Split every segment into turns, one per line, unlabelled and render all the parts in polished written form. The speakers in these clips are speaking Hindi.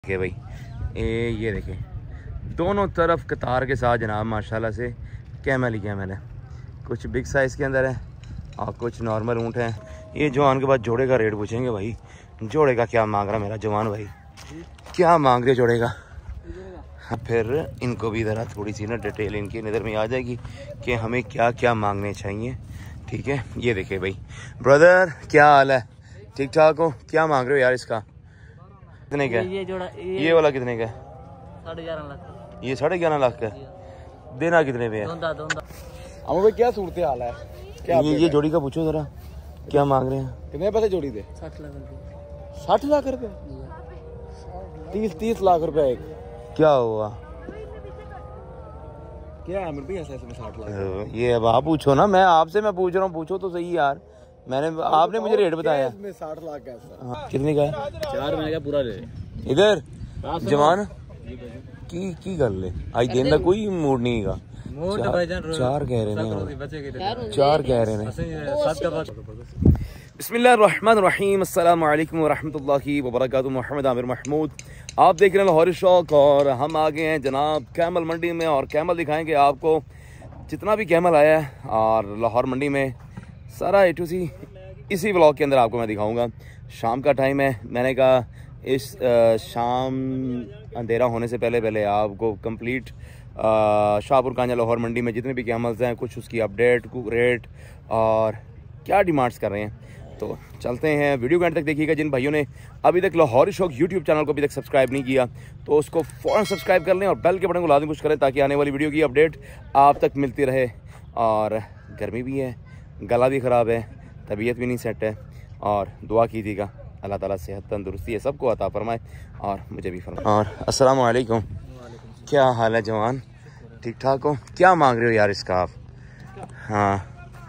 देखिए भाई ये देखिए दोनों तरफ कतार के साथ जनाब माशाल्लाह से कैमल ही कैमल है। कुछ बिग साइज़ के अंदर है और कुछ नॉर्मल ऊँट हैं। ये जवान के बाद जोड़े का रेट पूछेंगे भाई। जोड़े का क्या मांग रहा मेरा जवान भाई, क्या मांग रहे जोड़े का। फिर इनको भी ज़रा थोड़ी सी ना डिटेल इनकी नज़र में आ जाएगी कि हमें क्या क्या मांगने चाहिए। ठीक है, ये देखिए भाई ब्रदर क्या हाल है, ठीक ठाक हो? क्या मांग रहे हो यार इसका? कितने का? ये जोड़ा ये वाला कितने का?
11.5 लाख।
ये 11.5 लाख का। देना कितने पे है?
हमें भाई क्या सूरत हाल है? क्या
ये जोड़ी का पूछो जरा, क्या मांग रहे हैं?
कितने पैसे जोड़ी दे?
60 लाख रुपए।
60 लाख रुपए? 30 लाख रुपए एक।
क्या हुआ?
क्या है मेरे ऐसा इसमें 60 लाख?
ये अब आप पूछो ना, मैं आपसे मैं पूछ रहा हूँ, पूछो तो सही यार। आपने मुझे रेट बताया।
इसमें 60 लाख का है।
हाँ, कितने का है?
4 महीने का पूरा ले।
इधर जवान की कर ले आज दिन का कोई मूड नहीं का। 4 कह रहे हैं, 4 कह रहे हैं। बिस्मिल्लाहिर्रहमानिर्रहीम, अस्सलाम वालेकुम वरहमतुल्लाहि वबरकातुहू। मोहम्मद आमिर महमूद, आप देख रहे हैं लाहौरी शौक और हम आ गए हैं जनाब कैमल मंडी में और कैमल दिखाएंगे आपको जितना भी कैमल आया है और लाहौर मंडी में सारा A to Z इसी व्लॉग के अंदर आपको मैं दिखाऊंगा। शाम का टाइम है, मैंने कहा इस शाम अंधेरा होने से पहले पहले आपको कंप्लीट शाहपुर कांजा लाहौर मंडी में जितने भी कैमल्स हैं कुछ उसकी अपडेट, रेट और क्या डिमांड्स कर रहे हैं। तो चलते हैं, वीडियो के एंड तक देखिएगा। जिन भाइयों ने अभी तक लाहौरी शौक यूट्यूब चैनल को अभी तक सब्सक्राइब नहीं किया तो उसको फ़ौरन सब्सक्राइब कर लें और बेल के बटन को लाजमी कुछ करें ताकि आने वाली वीडियो की अपडेट आप तक मिलती रहे। और गर्मी भी है, गला भी ख़राब है, तबीयत भी नहीं सेट है और दुआ कीजिएगा अल्लाह ताला सेहत तंदुरुस्ती है सबको अता फरमाए और मुझे भी फरमाए। और अस्सलाम वालेकुम, क्या हाल है जवान, ठीक ठाक हो? क्या मांग रहे हो यार इसका आप? हाँ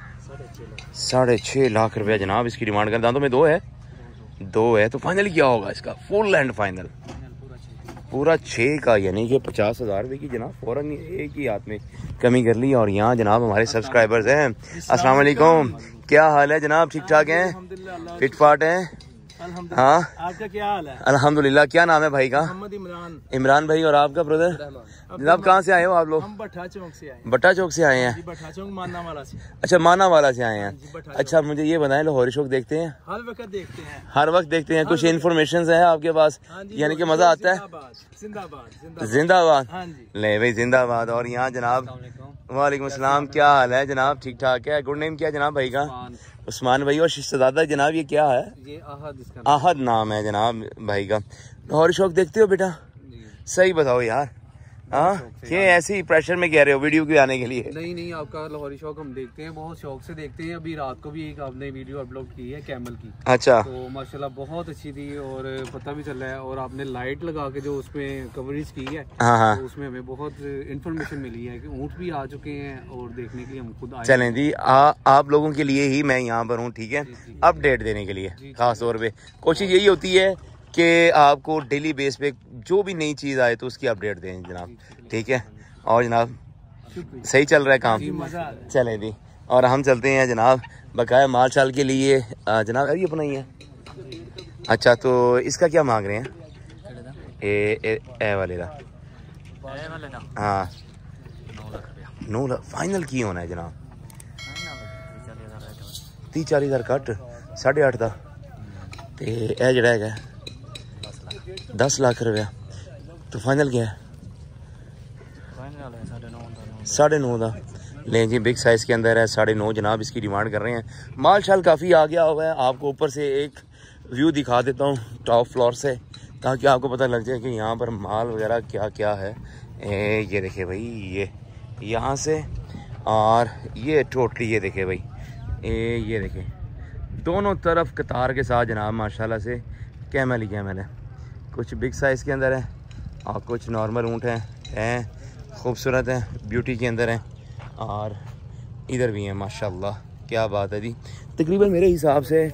6.5 लाख रुपया जनाब इसकी डिमांड कर। दांतों में 2 है तो फाइनल क्या होगा इसका? फुल एंड फाइनल पूरा 6 का, यानी कि 50,000 रुपये की जनाब फ़ौरन एक ही हाथ में कमी कर ली। और यहाँ जनाब हमारे सब्सक्राइबर्स हैं। अस्सलाम वालेकुम, क्या हाल है जनाब, ठीक ठाक हैं, फिट फाट हैं? हाँ,
आपका क्या हाल है?
अल्हम्दुलिल्लाह। क्या नाम है भाई का?
मोहम्मद
इमरान भाई। और आपका ब्रदर? जनाब कहाँ से आए हो आप लोग?
हम भट्टा चौक से आए हैं।
भट्टा चौक से आए हैं?
भट्टा चौक माना वाला से।
अच्छा, माना वाला से आए हैं। अच्छा, मुझे ये बताएं लाहौरी शौक देखते हैं?
हर वक्त देखते हैं।
हर वक्त देखते हैं। कुछ इन्फॉर्मेशन है आपके पास, यानी कि मजा आता है?
जिंदाबाद
जिंदाबाद।
हाँ जी,
ले भाई जिंदाबाद। और यहाँ जनाब वालेकुम अस्सलाम, क्या हाल है जनाब, ठीक ठाक है? गुड नेम क्या है जनाब भाई का? उस्मान भाई। और शहजादा जनाब ये क्या है?
ये
आहद नाम है जनाब भाई का। लाहौरी शौक देखते हो बेटा? सही बताओ यार। हाँ, ये ऐसे ही प्रेशर में कह रहे हो वीडियो के आने के लिए?
नहीं, आपका लाहौरी शौक हम देखते हैं, बहुत शौक से देखते हैं। अभी रात को भी एक आपने वीडियो अपलोड की है कैमल की।
अच्छा,
तो माशाल्लाह बहुत अच्छी थी और पता भी चल रहा है। और आपने लाइट लगा के जो उसमें कवरेज की है,
हाँ,
तो उसमें हमें बहुत इन्फॉर्मेशन मिली है कि ऊँट भी आ चुके हैं और देखने के लिए हम खुद आए।
चलें जी, आप लोगों के लिए ही मैं यहाँ पर हूँ, ठीक है, अपडेट देने के लिए। खास तौर पे कोशिश यही होती है कि आपको डेली बेस पे जो भी नई चीज़ आए तो उसकी अपडेट दें जनाब, ठीक है। और जनाब सही चल रहा है काम? चलें जी, और हम चलते हैं जनाब बकाया माल चाल के लिए। जनाब अभी अपना ही है। अच्छा, तो इसका क्या मांग रहे हैं? ए वाले का? हाँ 9 लाख फाइनल की होना है जनाब। 30-40 हज़ार कट 8.5 का तो यह जड़ा है 10 लाख रुपया। तो फाइनल क्या है? 9.5 का। लें जी, बिग साइज़ के अंदर है 9.5 जनाब इसकी डिमांड कर रहे हैं। माल शाल काफ़ी आ गया हुआ है। आपको ऊपर से एक व्यू दिखा देता हूँ टॉप फ्लोर से ताकि आपको पता लग जाए कि यहाँ पर माल वगैरह क्या क्या है। ये देखिए भाई, ये यहाँ से और ये टोटली ये देखिए भाई, ये देखिए दोनों तरफ कतार के साथ जनाब माशाल्लाह से कैमल ही कैमल है। कुछ बिग साइज़ के अंदर है और कुछ नॉर्मल ऊँट हैं, खूबसूरत हैं, ब्यूटी के अंदर हैं। और इधर भी हैं माशाल्लाह, क्या बात है जी। तकरीबन मेरे हिसाब से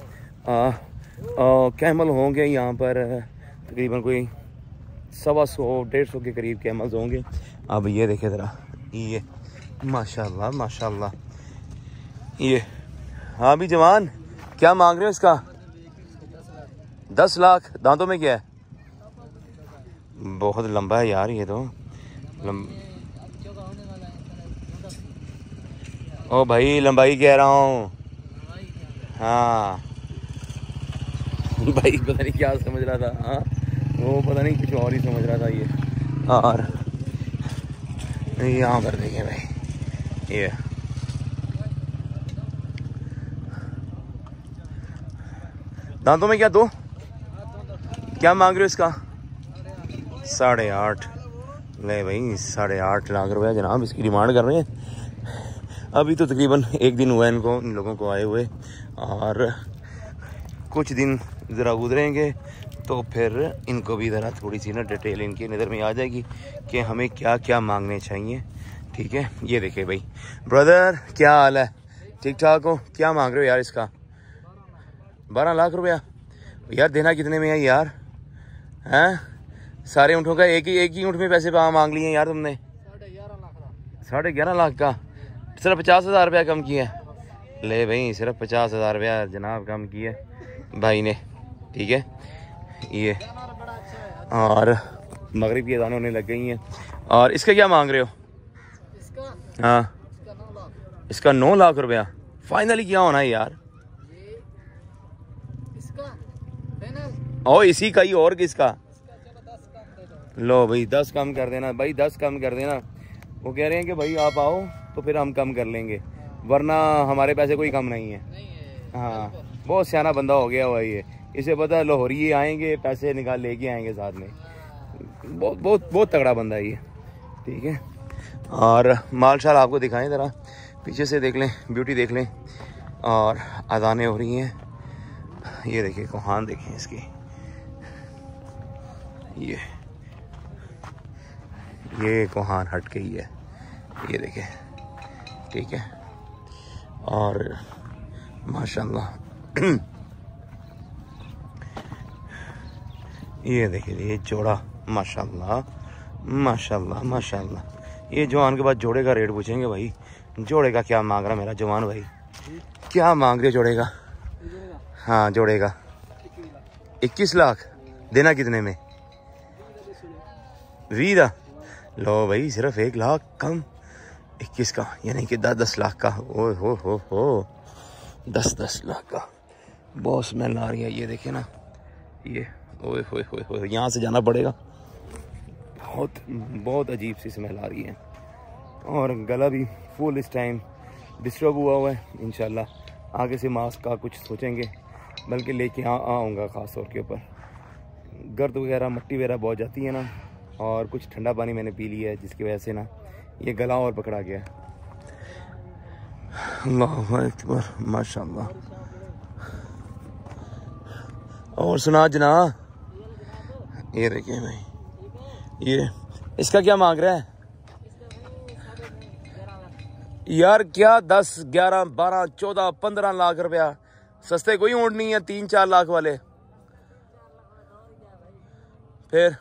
कैमल होंगे यहाँ पर तकरीबन कोई 125-150 के करीब कैमल्स होंगे। अब ये देखे ज़रा, ये माशाल्लाह माशाल्लाह। ये हाँ भी जवान, क्या मांग रहे हो इसका? 10 लाख। दांतों में क्या है? बहुत लंबा है यार ये तो। ओ भाई लंबाई कह रहा हूँ। हाँ भाई पता नहीं क्या समझ रहा था। हाँ वो पता नहीं कुछ और ही समझ रहा था ये। और यहाँ पर देखिए भाई ये दांतों में क्या दो क्या मांग रहे हो इसका? 8.5। ले भाई 8.5 लाख रुपया जनाब इसकी डिमांड कर रहे हैं। अभी तो तकरीबन 1 दिन हुआ है इन लोगों को आए हुए, और कुछ दिन ज़रा गुजरेंगे तो फिर इनको भी ज़रा थोड़ी सी ना डिटेल इनकी नज़र में आ जाएगी कि हमें क्या क्या मांगने चाहिए। ठीक है, ये देखिए भाई। ब्रदर क्या हाल है? ठीक ठाक हो? क्या मांग रहे हो यार इसका? 12 लाख रुपया यार। देना कितने में है यार? हैं सारे ऊँटों का एक ही ऊँट में पैसे मांग लिए यार तुमने। 11.5 लाख का सिर्फ 50,000 रुपया कम किया। ले भाई सिर्फ 50,000 रुपया जनाब कम किया भाई ने। ठीक है ये, और मगरिब की अज़ान होने लग गई हैं। और इसका क्या मांग रहे हो? हाँ इसका 9 लाख रुपया। फाइनली क्या होना है यार? ओ इसी का ही, और किसका? लो भाई 10 कम कर देना भाई, 10 कम कर देना। वो कह रहे हैं कि भाई आप आओ तो फिर हम कम कर लेंगे, वरना हमारे पैसे कोई कम नहीं है। हाँ बहुत सियाना बंदा हो गया हुआ ये, इसे पता है लाहौरी आएंगे पैसे निकाल लेके आएंगे साथ में। बहुत तगड़ा बंदा है ये। ठीक है, और माल शाल आपको दिखाएं ज़रा, पीछे से देख लें, ब्यूटी देख लें। और अज़ानें हो रही हैं। ये देखिए कोहान देखें इसकी, ये कोहान हट के ही है, ये देखें। ठीक है, और माशाल्लाह ये देखिए ये जोड़ा माशाल्लाह माशाल्लाह माशाल्लाह। ये जवान के बाद जोड़े का रेट पूछेंगे भाई। जोड़े का क्या मांग रहा मेरा जवान भाई? क्या मांग रहे जोड़े का? हाँ जोड़े का 21 लाख। देना कितने में? 20। लो भाई सिर्फ 1 लाख कम, 21 का, यानी कि 10 लाख का। ओ हो 10 लाख का। बहुत स्मेल आ रही है ये देखे ना, ये ओए हो यहाँ से जाना पड़ेगा। बहुत अजीब सी स्मेल आ रही है, और गला भी फुल इस टाइम डिस्टर्ब हुआ है। इंशाल्लाह आगे से मास्क का कुछ सोचेंगे, बल्कि लेके आऊँगा ख़ास तौर के ऊपर। गर्द वगैरह मट्टी वगैरह बहुत जाती है ना, और कुछ ठंडा पानी मैंने पी लिया है जिसकी वजह से ना ये गला और पकड़ा गया। अल्लाहु अकबर माशाल्लाह। और सुना जना, ये देखिए भाई, ये इसका क्या मांग रहा है यार? क्या 10, 11, 12, 14, 15 लाख रुपया? सस्ते कोई ऊँट नहीं है 3-4 लाख वाले। फिर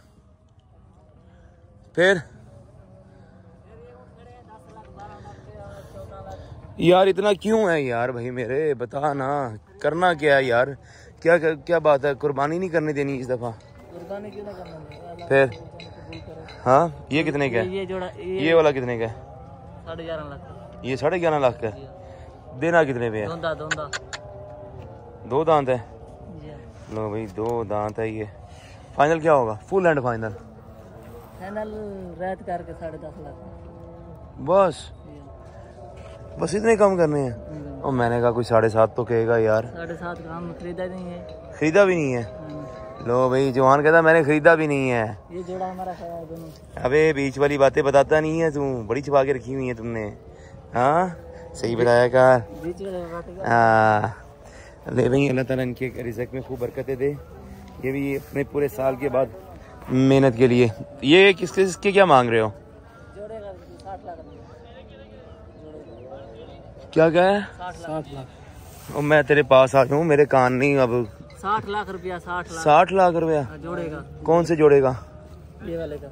यार इतना क्यों है यार भाई मेरे? बता ना, करना क्या है यार? क्या बात है? कुर्बानी नहीं करने देनी इस दफा? कुर्बानी क्यों ना करना? फिर हाँ ये कितने का है? ये वाला कितने का है?
11.5 लाख।
ये 11.5 लाख का। देना कितने पे है? 2 दांत है। लो भाई 2 दांत है ये। फाइनल क्या होगा? फुल एंड फाइनल
रेट करके 10.5 लाख।
बस इतने कम करने हैं? और मैंने कहा कोई 7.5 तो कहेगा यार।
7.5 का हम खरीदा नहीं है।
खरीदा भी नहीं है? लो भाई जवान कहता मैंने खरीदा भी नहीं है।
ये जोड़ा हमारा है दोनों।
अबे बीच वाली बातें बताता नहीं है तू, बड़ी छुपा के रखी हुई है तुमने। हाँ सही बताया कर।
बीच वाली बातें।
हाँ ले भाई अल्लाह ताला इनके रिज़्क़ में खूब बरकतें दे। ये भी अपने पूरे साल के बाद मेहनत के लिए। ये किसके क्या मांग रहे हो?
जोड़े का 60 लाख।
क्या है?
60 लाख।
और मैं तेरे पास आ जाऊँ, मेरे कान नहीं अब।
60 लाख रुपया।
60 लाख रुपया
जोड़ेगा।
कौन से जोड़ेगा?
ये वाले का।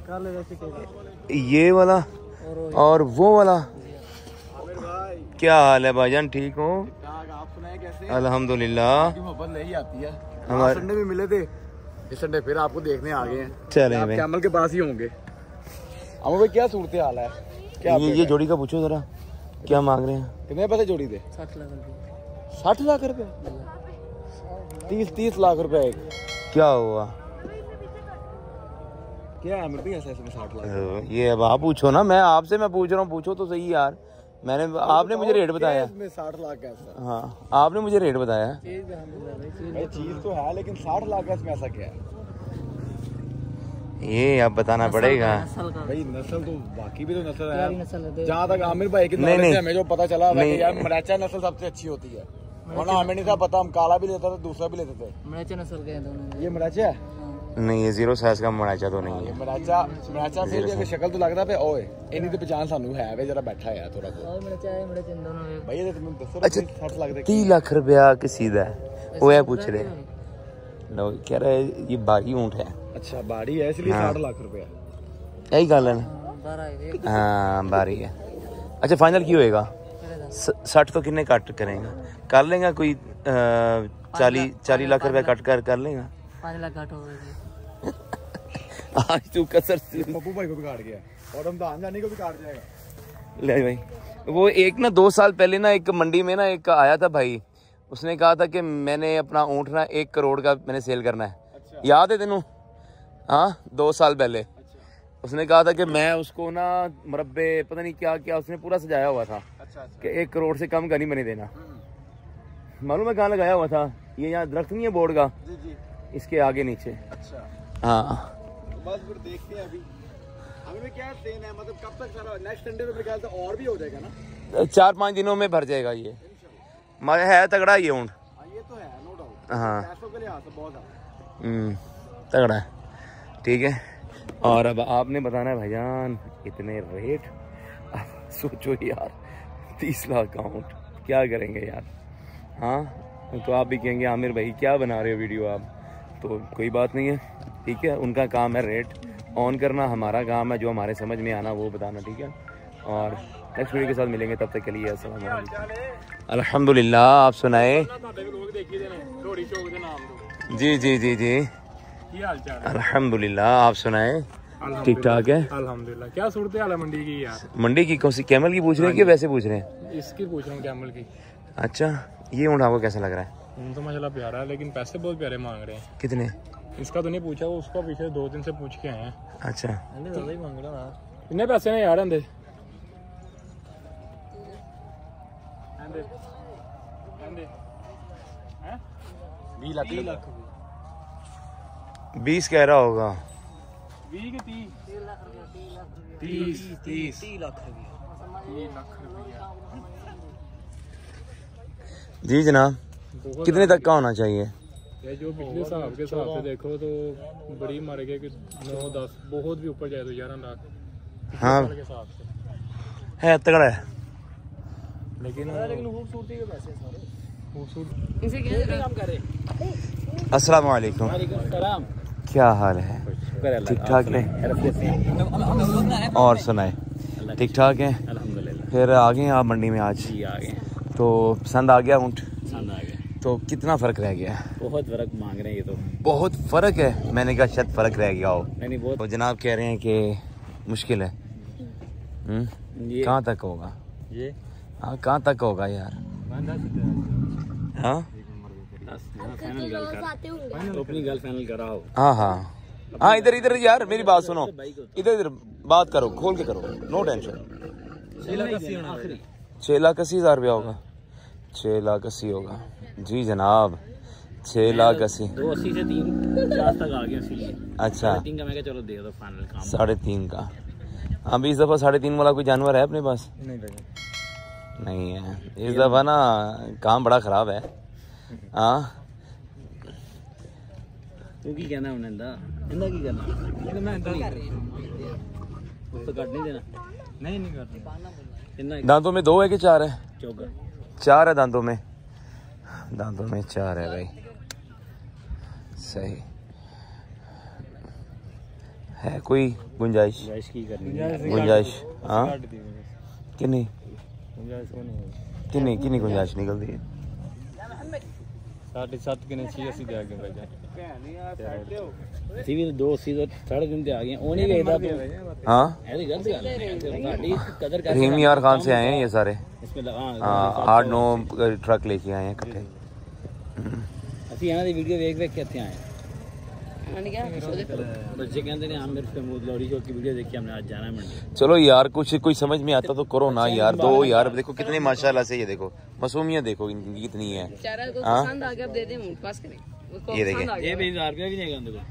ये वाला और वो वाला। क्या हाल है भाईजान? ठीक हो?
आप सुनाए कैसे?
अल्हम्दुलिल्लाह।
मोहब्बत नहीं आती है।
हमारे
संडे में मिले थे। इस संडे फिर आपको देखने आ गए हैं।
चलें भाई,
कैमल के पास ही होंगे। अमर भाई क्या सूरत हाल है? क्या
ये जोड़ी का पूछो जरा, क्या मांग रहे हैं?
कितने पैसे जोड़ी दे?
60 लाख रुपये।
60 लाख रुपए? 30 लाख रुपए एक।
क्या हुआ?
क्या है अमर भाई ऐसे में 60 लाख?
ये अब आप पूछो ना, मैं आपसे मैं पूछ रहा हूँ, पूछो तो सही यार। आपने मुझे रेट बताया।
इसमें 60 लाख का ऐसा?
हाँ, आपने मुझे रेट बताया।
चीज तो है, लेकिन 60 लाख का इसमें ऐसा क्या है?
ये अब बताना पड़ेगा
भाई। नस्ल तो बाकी भी तो नस्ल है।
नस्ल है?
जहाँ तक आमिर भाई की नॉलेज है, हमें जो पता चला यार मराचा नस्ल सबसे अच्छी होती है। वरना हमें नहीं था पता, हम काला भी लेते थे, दूसरा भी लेते थे।
मराचा नस्ल के हैं दोनों।
ये मराचा है?
नहीं, ये 0 साइज का मराचा तो नहीं है।
मराचा फिर भी शक्ल तो लगता है ओए इन्हीं तो पहचान सानू है वे, जरा बैठा है थोड़ा बहुत।
मराचा है, मराचा इन दोनों में।
भाई ये तुम दसो।
अच्छा
60 लाख दे
30 लाख रुपया की सीधा है वो है, पूछ रहे लो, कह रहे ये बागी ऊँट है।
अच्छा बाड़ी है इसलिए 60 लाख रुपया।
यही गल है ना? हाँ बारी है। अच्छा फाइनल की होएगा? 60 तो कितने कट करेंगे? कर लेगा कोई 40 लाख रुपया कट कर लेगा?
5 लाख कट हो गए।
आज तू कसर
पप्पू भाई को भी काट गया और रमजान जाने को भी काट जाएगा।
ले भाई, वो एक ना 2 साल पहले ना एक मंडी में ना एक आया था भाई, उसने कहा था कि मैंने अपना ऊँट ना 1 करोड़ का मैंने सेल करना है।
अच्छा।
याद है तेनू? हाँ 2 साल पहले। अच्छा। उसने कहा था कि मैं उसको ना मुरब्बे पता नहीं क्या क्या उसने पूरा सजाया हुआ था।
अच्छा।
कि 1 करोड़ से कम का नहीं बने देना। मालूम है कहाँ लगाया हुआ था? ये यहाँ दरख्त नहीं है बोर्ड का?
जी जी।
इसके आगे नीचे।
अच्छा।
हाँ
बस फिर देखते हैं अभी हमें क्या देना है, मतलब कब तक सारा नेक्स्ट संडे तो मेरे ख्याल से और भी हो जाएगा ना?
4-5 दिनों में भर जाएगा ये। मगर है तगड़ा ये ऊँट।
ये तो है नो डाउट।
हाँ
पैसों के लिहाज से बहुत है।
तगड़ा है। ठीक है, और अब आपने बताना है भाईजान इतने रेट। अब सोचो यार 30 लाख का ऊँट क्या करेंगे यार? हाँ तो आप भी कहेंगे आमिर भाई क्या बना रहे हो वीडियो आप, तो कोई बात नहीं है, ठीक है। उनका काम है रेट ऑन करना, हमारा काम है जो हमारे समझ में आना वो बताना, ठीक है। और नेक्स्ट वीडियो के साथ मिलेंगे, तब तक के लिए अस्सलाम वालेकुम। अल्हम्दुलिल्लाह, आप सुनाए? जी जी जी जी अल्हम्दुलिल्लाह, आप सुनाए? ठीक ठाक है
अल्हम्दुलिल्लाह। क्या सूरत हाल है मंडी की यार?
मंडी की कौन सी? कैमल की पूछ रहे हैं कि वैसे पूछ रहे हैं?
इसकी पूछ रहा हूँ कैमल की।
अच्छा, ये ऊँट आपको कैसा लग रहा है?
तो माशाल्लाह प्यारा है, लेकिन पैसे बहुत प्यारे मांग रहे हैं।
कितने?
इसका तो नहीं पूछा, वो उसका पीछे 2 दिन से पूछ के आए हैं।
अच्छा
इतने पैसे ने यार अंदर 20 लाख
20 कह रहा होगा।
20 के 30 लाख रुपया।
जी जनाब, कितने तक का होना चाहिए?
ये जो पिछले हिसाब के हिसाब से देखो तो बड़ी मारे गए कि 9-10 बहुत भी ऊपर जाए तो 11 लाख।
हाँ
के हिसाब से
है, तगड़ा है।
लेकिन खूबसूरती के पैसे सारे खूबसूरत।
इनसे क्या काम कर रहे?
अस्सलाम वालेकुम, क्या हाल है? ठीक ठाक है? और सुनाए? ठीक ठाक है? फिर आ गए आप मंडी में आज? तो पसंद आ गया ऊँट?
पसंद आ गया।
तो कितना फ़र्क रह गया?
बहुत फ़र्क मांग रहे हैं ये तो।
बहुत फ़र्क है? मैंने कहा शायद फ़र्क रह गया हो।
नहीं बहुत।
तो जनाब कह रहे हैं कि मुश्किल है। कहाँ तक होगा
ये?
हाँ कहाँ तक होगा यार? हाँ
तो अपनी गल फाइनल कराओ।
हाँ हाँ हाँ, इधर इधर यार मेरी बात सुनो, इधर इधर बात करो, खोल के करो, नो टेंशन। 6,80,000 रुपया होगा? 6,80,000 होगा जी जनाब, 6,80,000।
280 से 3,50 तक आ गया इसीलिए।
अच्छा
3 का मैं चलो दे दो फाइनल काम।
3.5 का। हाँ 20 दफ़ा 3.5 वाला कोई जानवर है अपने पास? नहीं है इस दफ़ा ना, काम बड़ा ख़राब है। हाँ
तू की कहना उन्हें इंदा की करना? मैं इंदा कर रही हूं तो काट नहीं देना। नहीं करना।
दांतों में 2 है कि 4 है?
चौका
4 है दांतों में। दांतों में 4 है भाई, सही है। कोई गुंजाइश?
की करनी
गुंजाइश हाँ कितनी कितनी गुंजाइश निकलती है?
7.5 के ने 86 दे आगे भाई ਅਸੀਂ ਵੀ 280 ਤੋਂ 3.5 ਤੇ ਆ ਗਏ ਉਹ नहीं ਵੇਖਦਾ
हाँ
ਇਹਦੀ ਗਲਤ ਗੱਲ ਹੈ ਸਾਡੀ ਕਦਰ ਕਰ
रहीम यार खान से आए हैं ये सारे
इसमें हाँ
8-9 ट्रक लेके आए हैं इकट्ठे
ਅਸੀਂ ਇਹਨਾਂ ਦੀ ਵੀਡੀਓ ਵੇਖ ਵੇਖ ਕੇ ਇੱਥੇ ਆਏ
मैंने क्या
बच्चे कहते हैं हम मेरे महमूद लौरी शो की वीडियो देख के हमने आज जाना है मंडी
चलो यार कुछ कोई समझ में आता तो करो ना यार दो यार देखो कितने माशाल्लाह से ये देखो मासूमियत देखो इनकी कितनी है
बेचारा को पसंद आ गया अब दे दे मुंह पास करें उसको
ये देखे
ये भी 1000 रुपया भी नहीं देगा देखो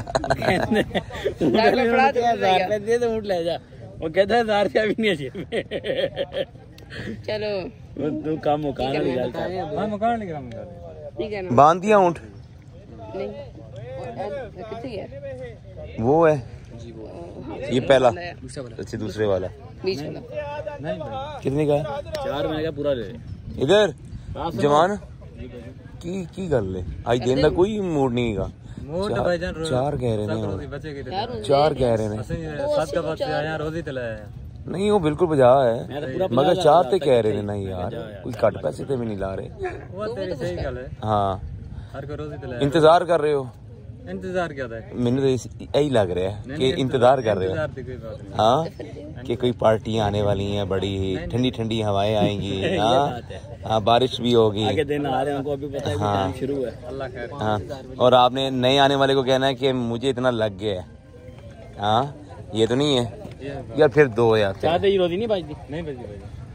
1000 रुपया दे दे ऊँट ले जा वो कहता है 1000 रुपया भी नहीं चाहिए
चलो
तू काम मकान नहीं डालता हां मकान नहीं
करना
बांध दिया ऊँट
नहीं कितनी है
वो है ये पहला अच्छा दूसरे वाला
बीच वाला
नहीं
कितने का है
4 महीने का पूरा ले
इधर जवान की कर ले आज दिन का कोई मूड नहीं है
मोट भाईजान
चार कह रहे हैं
बचे के
चार कह रहे हैं
सात का बात आया रोज ही तलाया
नहीं वो बिल्कुल बजा है मगर चार ते कह रहे हैं नहीं यार कोई कट पैसे ते भी नहीं ला रहे
वो तेरी सही गल है
हाँ
हर को रोज ही तलाया
इंतजार कर रहे हो
इंतजार क्या था
मैंने तो यही लग रहा है कि इंतजार कर रहे हो हाँ कि कोई पार्टियां आने वाली हैं बड़ी ठंडी ठंडी हवाएं आएंगी हाँ बारिश भी होगी
आगे दिन आ रहे हैं उनको अभी पता है
हाँ
शुरू है अल्लाह खैर
हाँ और आपने नए आने वाले को कहना है कि मुझे इतना लग गया है हाँ ये तो नहीं है यार फिर दो यार
चाहते ही रोजी नहीं बजती नहीं बजती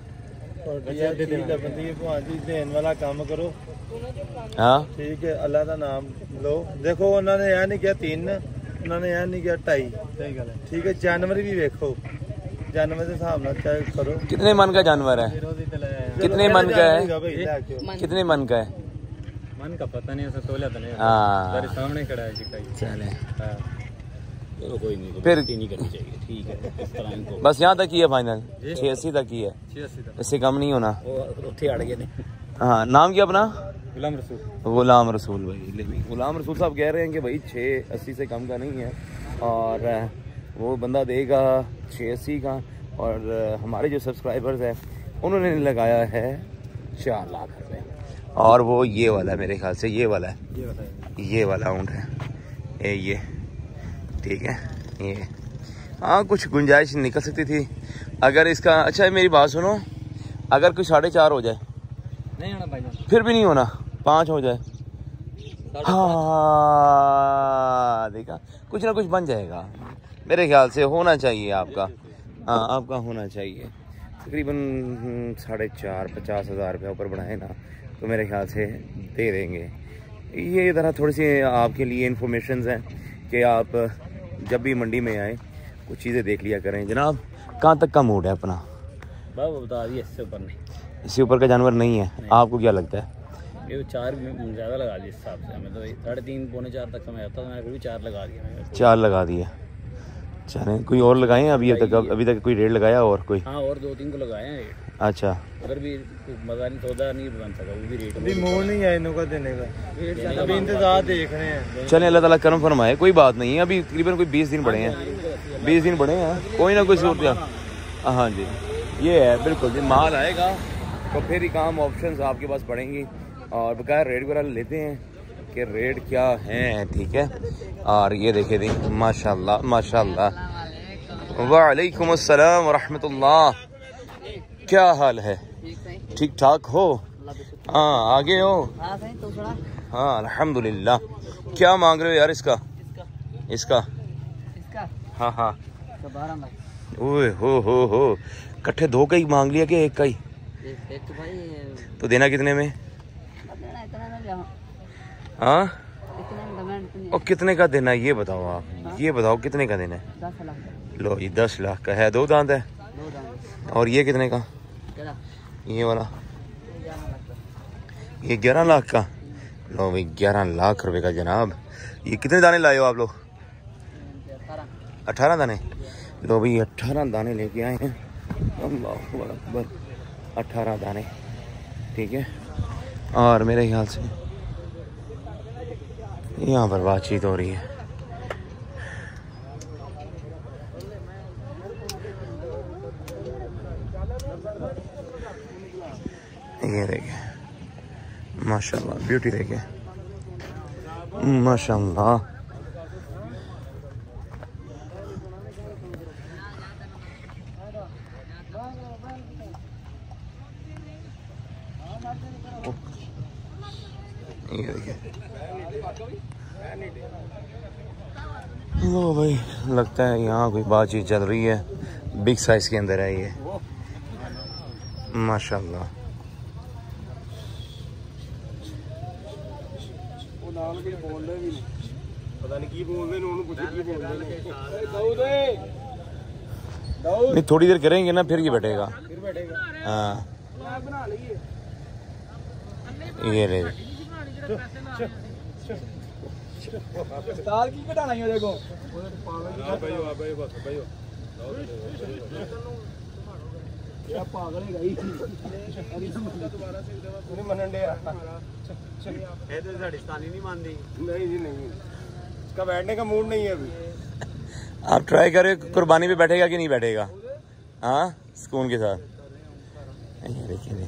देन वाला काम करो
हाँ
ठीक है अल्लाह का नाम लो देखो उन्होंने यह नहीं किया 3 उन्होंने यह नहीं किया 2.5 सही गल है ठीक है जानवर भी देखो जानवर के हिसाब से चेक करो
कितने मन का जानवर है कितने मन का है कितने मन का है
मन का पता नहीं ऐसा तोला तो नहीं
हाँ
सामने खड़ा है
चले
चलो कोई नहीं
फिर
नहीं करनी चाहिए ठीक है इस तरह इनको
बस यहाँ तक ही है फाइनल 86 तक ही है
86 तक
इससे कम नहीं होना
ਉੱਥੇ ਅੜ ਗਏ ਨੇ
हाँ नाम क्या अपना
गुलाम रसूल
भाई गुलाम रसूल साहब कह रहे हैं कि भाई 680 से कम का नहीं है और वो बंदा देगा 680 का और हमारे जो सब्सक्राइबर्स हैं उन्होंने लगाया है 4 लाख रुपए और वो ये वाला मेरे ख्याल से ये वाला ऊँट है ये ठीक है ये हाँ कुछ गुंजाइश निकल सकती थी अगर इसका अच्छा मेरी बात सुनो अगर कोई 4.5 हो जाए
नहीं होना भाई
फिर भी नहीं होना 5 हो जाए हाँ देखा कुछ ना कुछ बन जाएगा मेरे ख्याल से होना चाहिए आपका हाँ आपका होना चाहिए तकरीबन 4.5-50 हज़ार रुपये ऊपर बढ़ाए ना तो मेरे ख्याल से दे देंगे ये तरह थोड़ी सी आपके लिए इन्फॉर्मेशंस हैं कि आप जब भी मंडी में आए कुछ चीज़ें देख लिया करें जनाब कहाँ तक का मूड है अपना
बाबा बता दिए इससे ऊपर नहीं
इससे ऊपर का जानवर नहीं है आपको क्या लगता है
ये 4 ज़्यादा लगा दिए इस हिसाब से हमें तो 3.5-4 तक समय आता था मैंने फिर भी 4 लगा दिया
4 लगा दिए चलें कोई और लगाए हैं अभी तक कोई रेट लगाया और कोई
हाँ और 2-3 को लगाए हैं रेट
अच्छा
उधर भी मजा नहीं सौदा नहीं बन सका वो भी रेट
अभी मोड़ नहीं है इनका देने का अभी इंतजार देख रहे हैं
चलें अल्लाह ताला करम फरमाए कोई बात नहीं है अभी तकरीबन कोई 20 दिन बढ़े हैं 20 दिन बढ़े हैं कोई ना कोई सूरत हाँ जी ये है बिल्कुल जी माल आएगा तो फिर ही काम ऑप्शंस आपके पास पड़ेंगी और बकाया रेट वगैरह लेते हैं कि रेट क्या हैं ठीक है और ये देखे दी माशाल्लाह माशाल्लाह वालेकुम अस्सलाम व रहमतुल्लाह क्या हाल है ठीक ठाक हो हाँ आगे हो हाँ अल्हम्दुलिल्लाह क्या मांग रहे हो यार इसका हाँ हाँ ओए हो इकट्ठे 2 का ही मांग लिया कि 1 का ही तो देना कितने में हाँ और कितने का देना ये बताओ आप ये बताओ कितने का देना है
10 लाख
लो ये 10 लाख का है 2 दांत है और ये कितने का ये वाला ये 11 लाख का लो भाई 11 लाख रुपए का जनाब ये कितने दाने लाए हो आप लोग 18 दाने लो भाई 18 दाने लेके आए हैं अल्लाहु अकबर 18 दाने ठीक है और मेरे ख्याल से यहाँ पर बातचीत हो रही है ये देखिए माशाल्लाह ब्यूटी देखिए माशाल्लाह। लो भाई, लगता है यहाँ कोई बातचीत चल रही है। बिग साइज के अंदर है ये माशाल्लाह। नहीं थोड़ी देर करेंगे ना फिर ये बैठेगा। हाँ ये ले
ताल की घटाना ही देखो क्या पागल है गई नहीं मनन दे ये तो साड़ी नहीं मानती। नहीं जी नहीं, इसका बैठने का मूड नहीं है अभी।
आप ट्राई करें कुर्बानी पे बैठेगा कि नहीं बैठेगा। हाँ सुकून के साथ। ये देखिए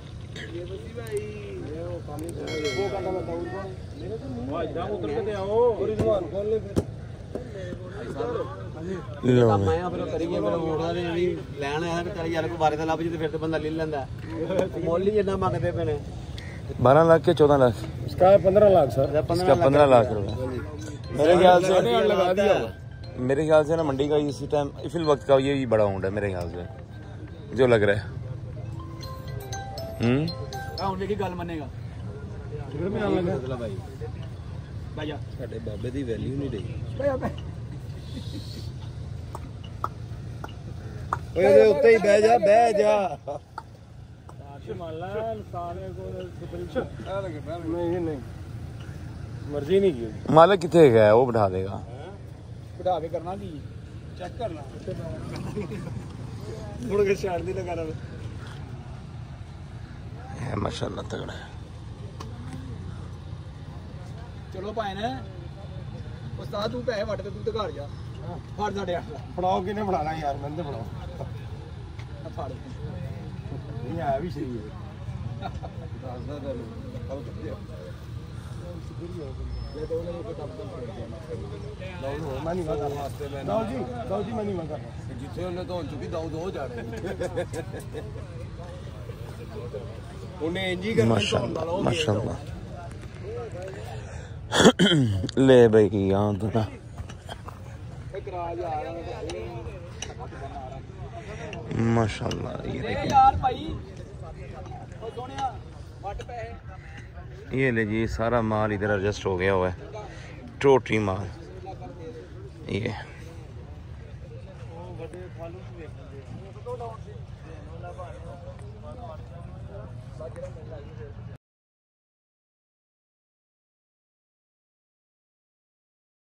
लेना
12 लाख के 14 लाख
इसका 15 लाख सर।
इसका 15 लाख रुपए मेरे ख्याल से
लगा दिया।
मेरे ख्याल से ना मंडी का इसी टाइम इस वक्त का ये भी बड़ा ऊँट है मेरे ख्याल से जो लग रहा है।
गल मनेगा बाबे की वैल्यू नहीं रही।
उत्ते ही बह जा नहीं मर्जी नहीं की
मालिक कितने गया वो बिठा देगा।
बिठा के करना की चेक करना मुड़ के शाड़ दी लगा रहा
है माशाल्लाह तगड़ा है।
चलो भाई ने उस्ताद तू पैसे वट तू तो घर जा फड़ साढ़े 8 लाख
फड़ाओ किने फड़ाना यार मैंने फड़ाओ
फड़
नहीं आया भी सही है। जिथे उन्हें धोन चुकी दो जाने उन्हें इंजी करना
माशाल्लाह माशाल्लाह। ले भाई यहाँ तो ना माशाल्लाह ये देखिए ये ले जी सारा माल इधर एडजस्ट हो गया हुआ है टोटली माल ये